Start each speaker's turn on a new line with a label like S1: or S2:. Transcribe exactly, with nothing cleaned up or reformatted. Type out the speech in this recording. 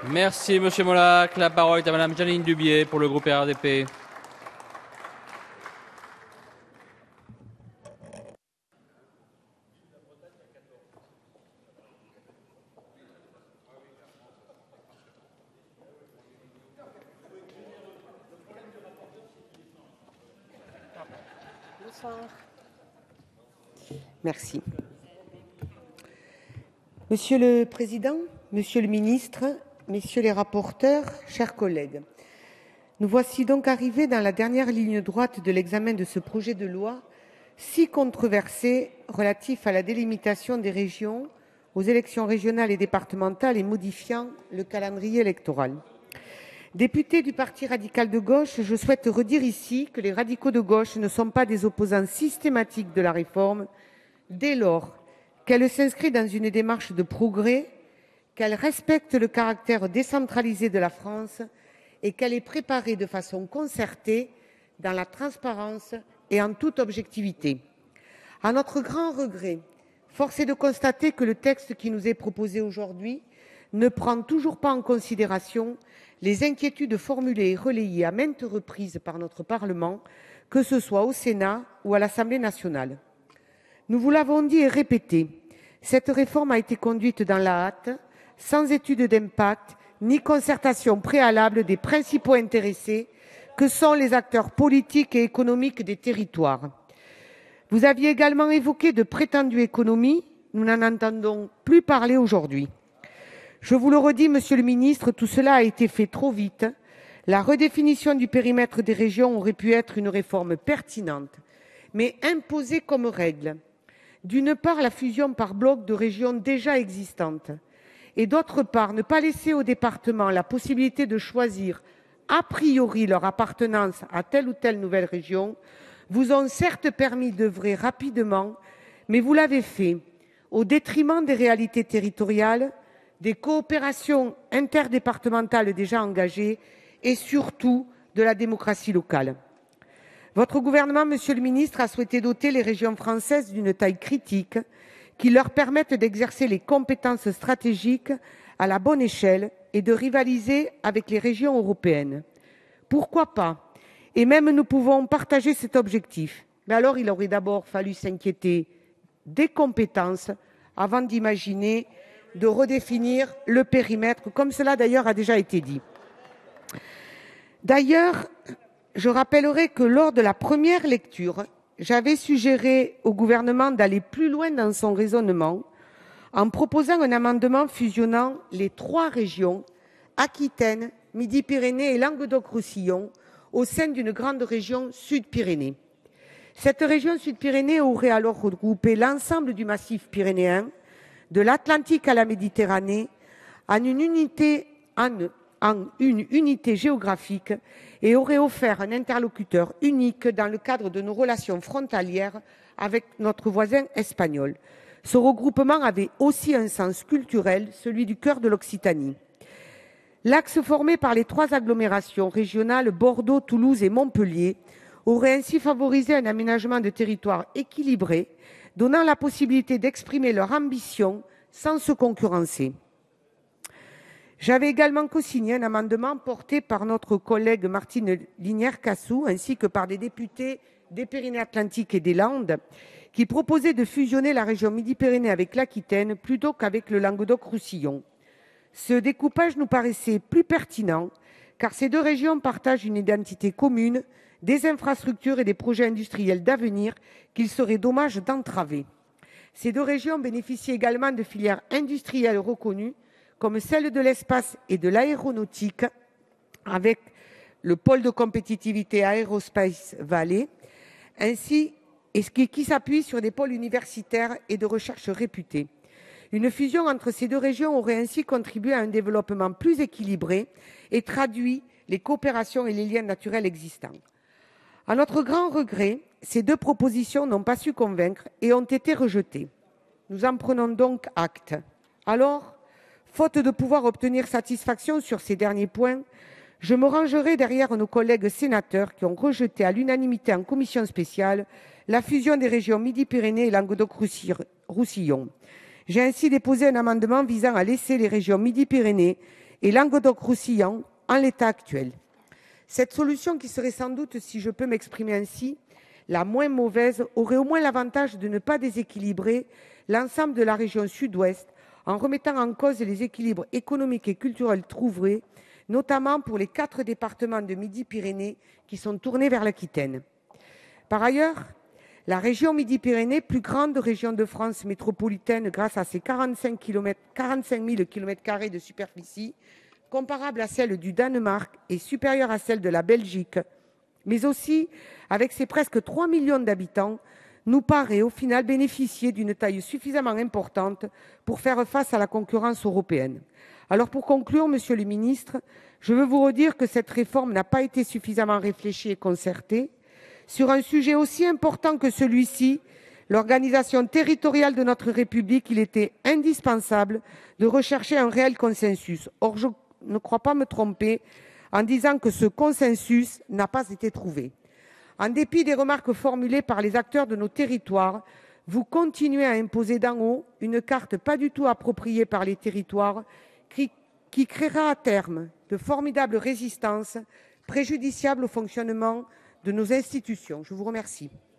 S1: Merci, Monsieur Molac. La parole est à Madame Janine Dubié pour le groupe R D P.
S2: Merci. Monsieur le Président, Monsieur le Ministre, Messieurs les rapporteurs, chers collègues, nous voici donc arrivés dans la dernière ligne droite de l'examen de ce projet de loi si controversé relatif à la délimitation des régions, aux élections régionales et départementales et modifiant le calendrier électoral. Député du Parti radical de gauche, je souhaite redire ici que les radicaux de gauche ne sont pas des opposants systématiques de la réforme dès lors qu'elle s'inscrit dans une démarche de progrès, qu'elle respecte le caractère décentralisé de la France et qu'elle est préparée de façon concertée, dans la transparence et en toute objectivité. À notre grand regret, force est de constater que le texte qui nous est proposé aujourd'hui ne prend toujours pas en considération les inquiétudes formulées et relayées à maintes reprises par notre Parlement, que ce soit au Sénat ou à l'Assemblée nationale. Nous vous l'avons dit et répété, cette réforme a été conduite dans la hâte, sans étude d'impact ni concertation préalable des principaux intéressés que sont les acteurs politiques et économiques des territoires. Vous aviez également évoqué de prétendues économies, nous n'en entendons plus parler aujourd'hui. Je vous le redis, Monsieur le Ministre, tout cela a été fait trop vite. La redéfinition du périmètre des régions aurait pu être une réforme pertinente, mais imposée comme règle. D'une part, la fusion par bloc de régions déjà existantes, et d'autre part, ne pas laisser aux départements la possibilité de choisir a priori leur appartenance à telle ou telle nouvelle région, vous ont certes permis d'œuvrer rapidement, mais vous l'avez fait au détriment des réalités territoriales, des coopérations interdépartementales déjà engagées et surtout de la démocratie locale. Votre gouvernement, Monsieur le Ministre, a souhaité doter les régions françaises d'une taille critique qui leur permette d'exercer les compétences stratégiques à la bonne échelle et de rivaliser avec les régions européennes. Pourquoi pas? Et même nous pouvons partager cet objectif. Mais alors il aurait d'abord fallu s'inquiéter des compétences avant d'imaginer de redéfinir le périmètre, comme cela d'ailleurs a déjà été dit. D'ailleurs, je rappellerai que lors de la première lecture, j'avais suggéré au gouvernement d'aller plus loin dans son raisonnement en proposant un amendement fusionnant les trois régions, Aquitaine, Midi-Pyrénées et Languedoc-Roussillon, au sein d'une grande région Sud-Pyrénées. Cette région Sud-Pyrénées aurait alors regroupé l'ensemble du massif pyrénéen, de l'Atlantique à la Méditerranée, en une unité, en, en une unité géographique et aurait offert un interlocuteur unique dans le cadre de nos relations frontalières avec notre voisin espagnol. Ce regroupement avait aussi un sens culturel, celui du cœur de l'Occitanie. L'axe formé par les trois agglomérations régionales Bordeaux, Toulouse et Montpellier aurait ainsi favorisé un aménagement de territoire équilibré, donnant la possibilité d'exprimer leur ambition sans se concurrencer. J'avais également cosigné un amendement porté par notre collègue Martine Linière-Cassou ainsi que par des députés des Pyrénées-Atlantiques et des Landes qui proposait de fusionner la région Midi-Pyrénées avec l'Aquitaine plutôt qu'avec le Languedoc-Roussillon. Ce découpage nous paraissait plus pertinent car ces deux régions partagent une identité commune, des infrastructures et des projets industriels d'avenir qu'il serait dommage d'entraver. Ces deux régions bénéficient également de filières industrielles reconnues comme celle de l'espace et de l'aéronautique avec le pôle de compétitivité Aerospace Valley, ainsi et qui, qui s'appuie sur des pôles universitaires et de recherche réputés. Une fusion entre ces deux régions aurait ainsi contribué à un développement plus équilibré et traduit les coopérations et les liens naturels existants. À notre grand regret, ces deux propositions n'ont pas su convaincre et ont été rejetées. Nous en prenons donc acte. Alors, faute de pouvoir obtenir satisfaction sur ces derniers points, je me rangerai derrière nos collègues sénateurs qui ont rejeté à l'unanimité en commission spéciale la fusion des régions Midi-Pyrénées et Languedoc-Roussillon. J'ai ainsi déposé un amendement visant à laisser les régions Midi-Pyrénées et Languedoc-Roussillon en l'état actuel. Cette solution, qui serait sans doute, si je peux m'exprimer ainsi, la moins mauvaise, aurait au moins l'avantage de ne pas déséquilibrer l'ensemble de la région sud-ouest en remettant en cause les équilibres économiques et culturels trouvés, notamment pour les quatre départements de Midi-Pyrénées qui sont tournés vers l'Aquitaine. Par ailleurs, la région Midi-Pyrénées, plus grande région de France métropolitaine grâce à ses quarante-cinq mille kilomètres carrés de superficie, comparable à celle du Danemark et supérieure à celle de la Belgique, mais aussi avec ses presque trois millions d'habitants, nous paraît au final bénéficier d'une taille suffisamment importante pour faire face à la concurrence européenne. Alors pour conclure, Monsieur le Ministre, je veux vous redire que cette réforme n'a pas été suffisamment réfléchie et concertée. Sur un sujet aussi important que celui-ci, l'organisation territoriale de notre République, il était indispensable de rechercher un réel consensus. Or, je ne crois pas me tromper en disant que ce consensus n'a pas été trouvé. En dépit des remarques formulées par les acteurs de nos territoires, vous continuez à imposer d'en haut une carte pas du tout appropriée par les territoires qui, qui créera à terme de formidables résistances préjudiciables au fonctionnement de nos institutions. Je vous remercie.